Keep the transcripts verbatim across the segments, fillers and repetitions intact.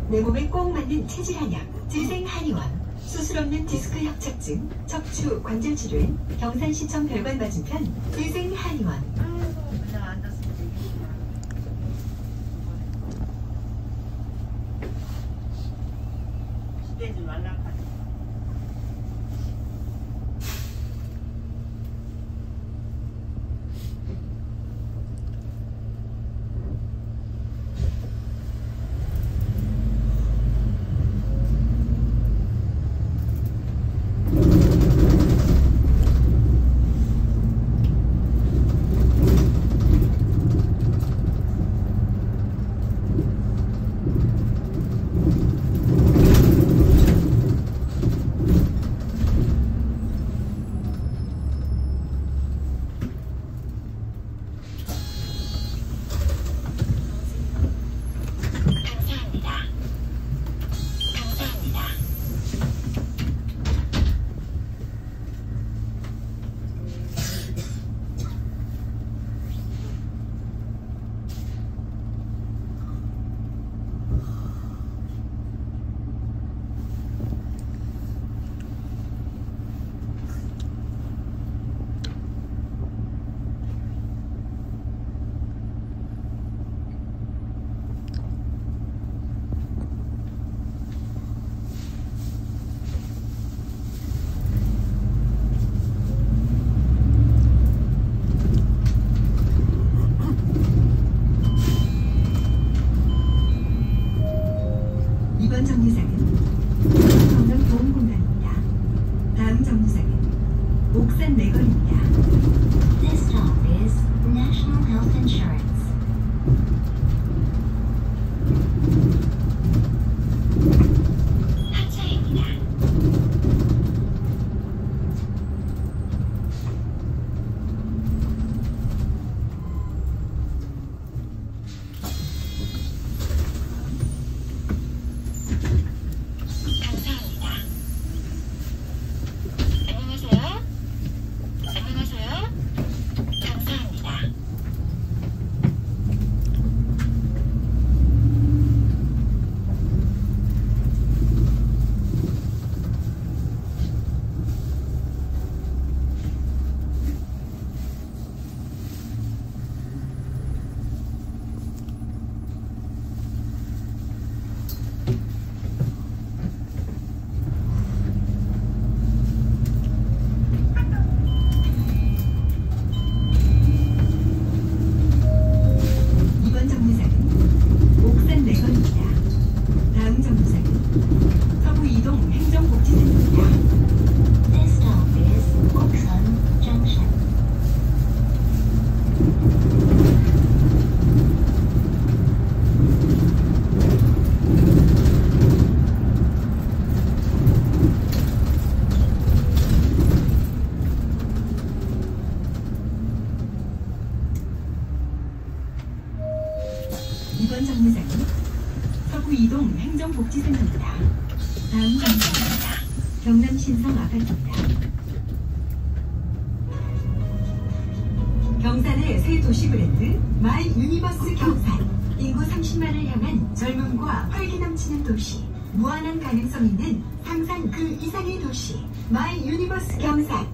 내 몸에 꼭 맞는 체질 한약, 재생 한의원, 수술 없는 디스크 협착증, 척추 관절 치료엔 경산시청 별관 맞은편 재생 한의원. 그냥 앉았으면 되겠구나. 기대지 말라 카지. 이번 정류장은 정릉 보험공단입니다. 다음 정류장은 옥산 내거리입니다. This stop is National Health Insurance. 하차입니다. 이번 정류장은 옥산 내거리입니다. 다음 정류장은 서부 이동 행정복지센터입니다. This stop is Oksan Junction. 이번 정류장은 서부 이동 행정복지센터입니다. 다음 정류장입니다. 경남 신성 아파트입니다. 경산의 새 도시 브랜드 마이 유니버스 경산. 인구 삼십만을 향한 젊음과 활기 넘치는 도시. 무한한 가능성 있는 상상 그 이상의 도시. 마이 유니버스 경산.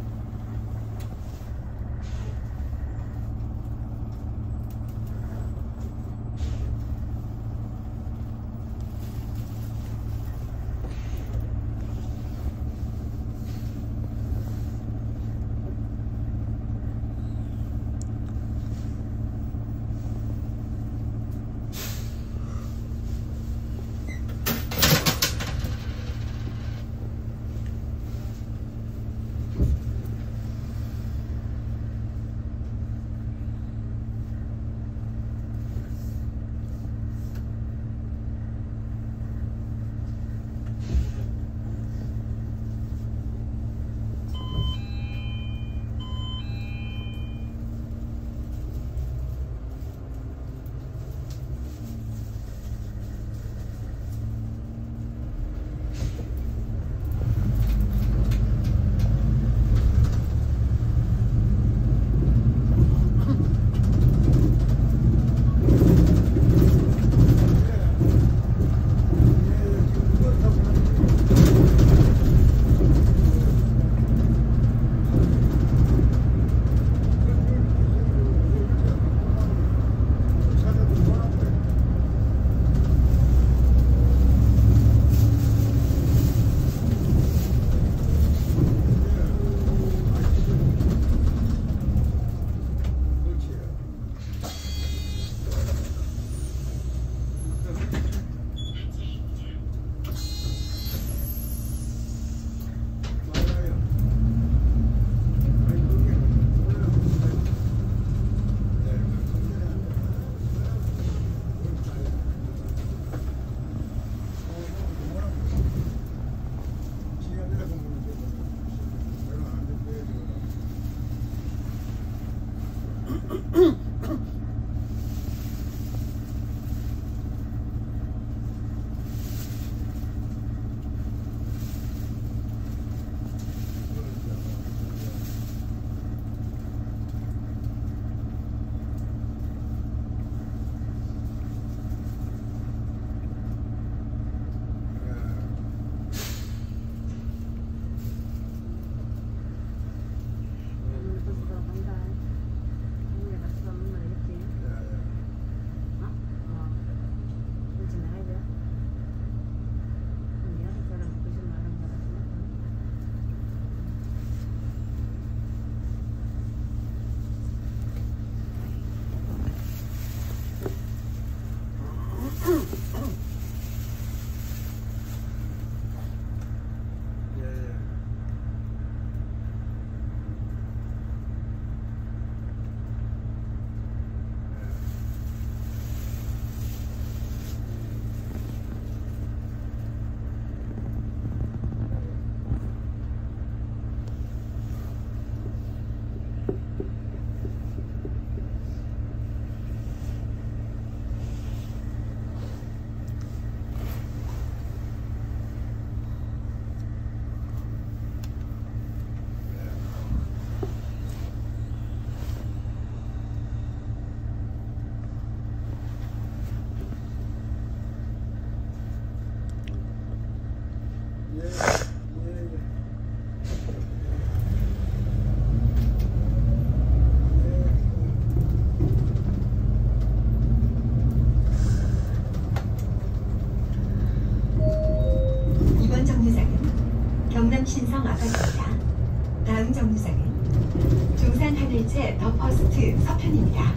이번 정류장은 경남 신성 아파트입니다. 다음 정류장은 중산 하늘채 더 퍼스트 서편입니다.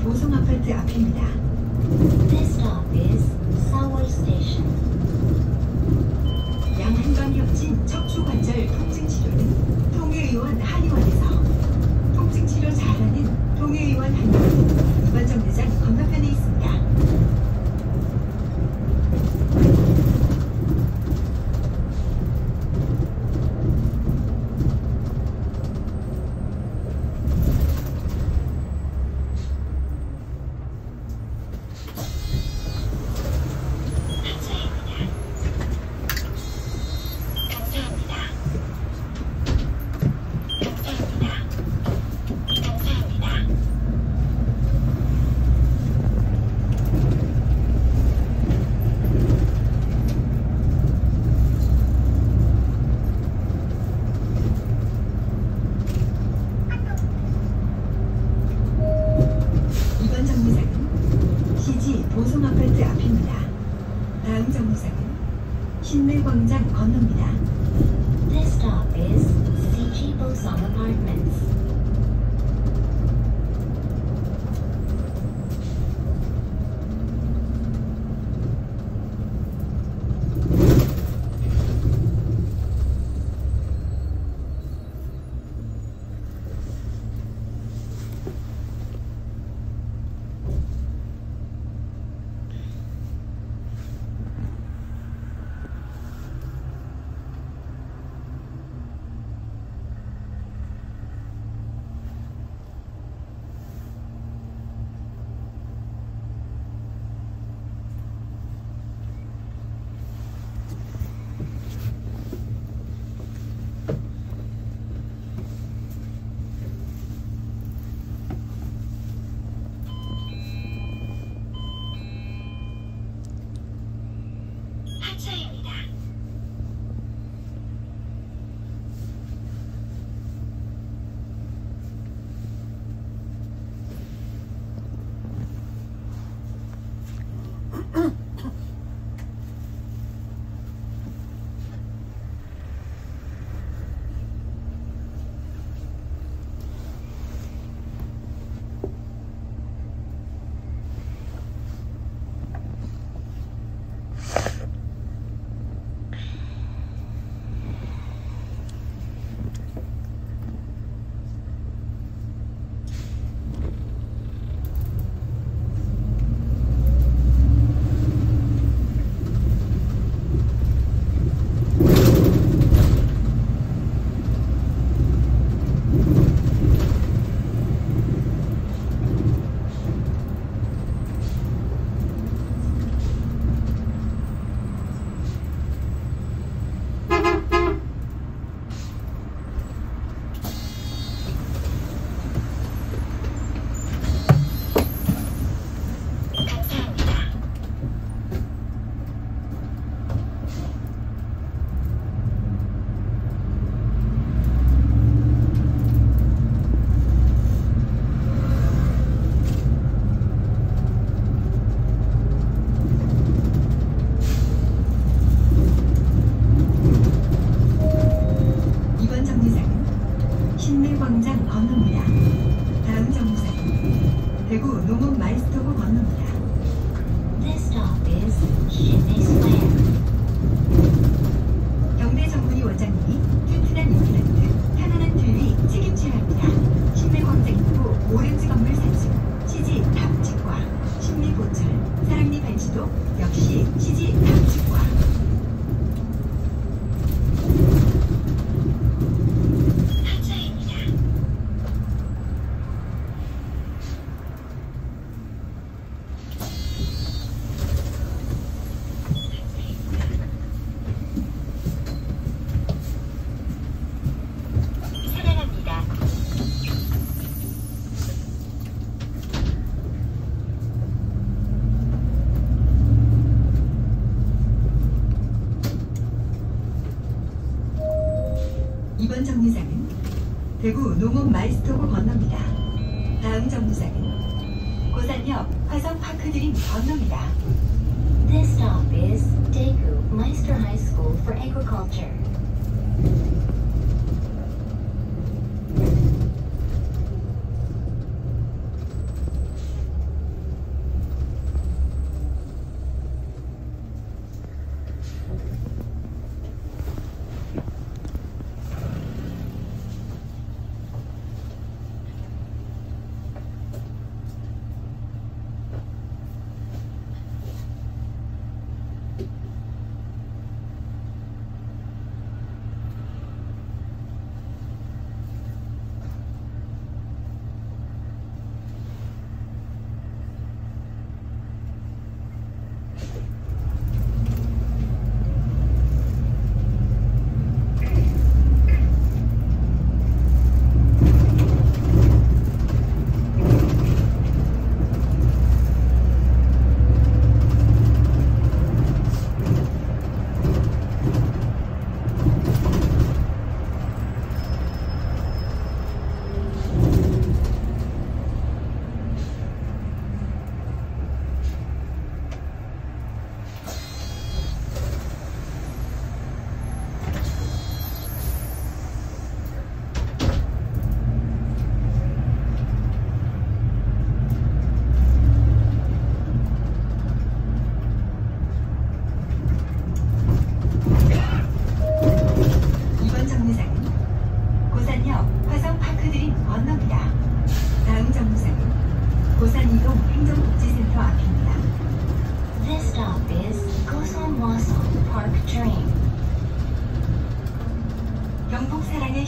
보성 아파트 앞입니다. This stop is Sawol Station. 양한강 혁진 척추관절 통증치료는 통해의원 한의원에서, 통증치료 잘하는 통해의원 한의원 이번 정류장 건너편에 있습니다. 이번 정류장은 시지 보성 아파트 앞입니다. 다음 정류장은 신내광장 건너입니다. This stop is C G Bosong Apartments. 하차입니다. 이번 정류장은 신내광장 건너입니다. 다음 정류장은 대구 농업 마일스토브 건너입니다. This stop is Shinmei Square. 경대 전문의 원장님이 튼튼한 임플란트, 편안한 틀니 책임져야 합니다. 신내광장 입구 오렌지 건물 산수, 시지 탑치과, 신내보철, 사랑니 발치도 역시 시지 탑치과. 이번 정류장은 대구 농업 마일스토브 건너입니다. 다음 정류장은 고산역 화성파크드림 건너입니다. This stop is Daegu Meister High School for Agriculture.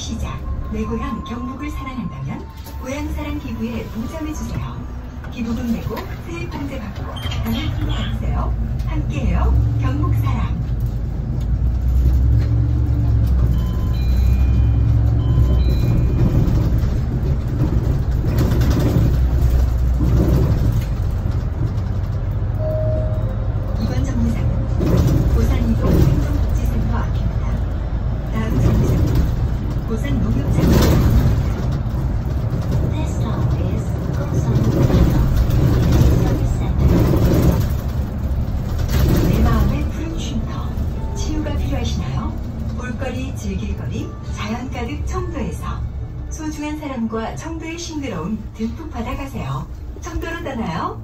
시작. 내 고향 경북을 사랑한다면 고향사랑 기부에 동참해주세요. 기부금 내고 세액공제 받고 단을 풀고 가세요. 함께해요. 경북사랑. 이번 정류장은 고산이동 행정복지센터 앞입니다. 다음 정류장은 고산 농협장입니다. This stop is Gosan Community Service Center. 내 마음의 푸른 쉼터. 치유가 필요하시나요? 볼거리, 즐길거리, 자연 가득 청도에서 소중한 사람과 청도의 싱그러움 듬뿍 받아가세요. 청도로 떠나요.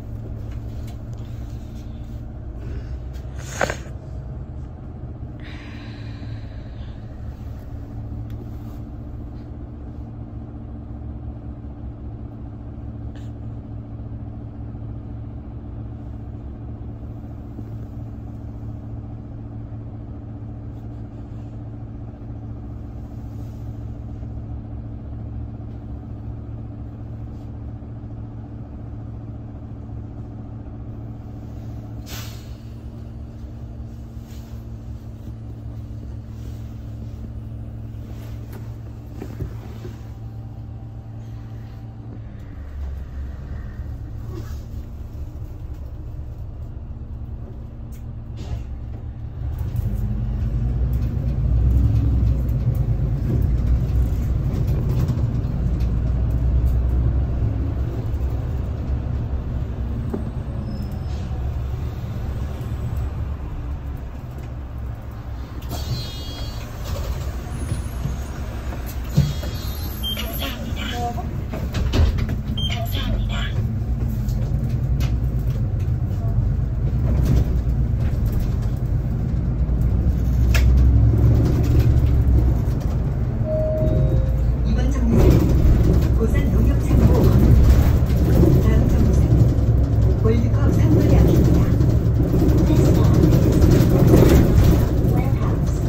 이번 정류장은 고산 농협창고 건너입니다. 다음 정류장은 월드컵 상거리 앞입니다. This stop is Gosan Warehouse.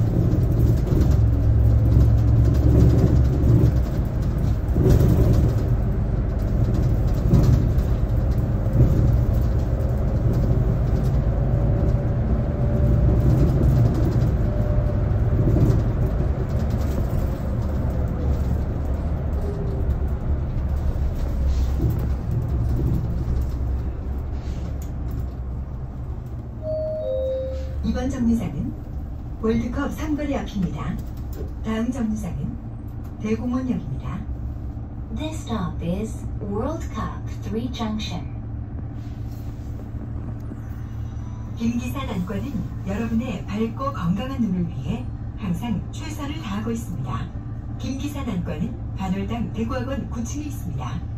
이번 정류장은 월드컵 상거리 앞입니다. 다음 정류장은 대공원역입니다. This stop is World Cup three Junction. 김기사 단권은 여러분의 밝고 건강한 눈을 위해 항상 최선을 다하고 있습니다. 김기사 단권은 반월당 대구학원 구 층에 있습니다.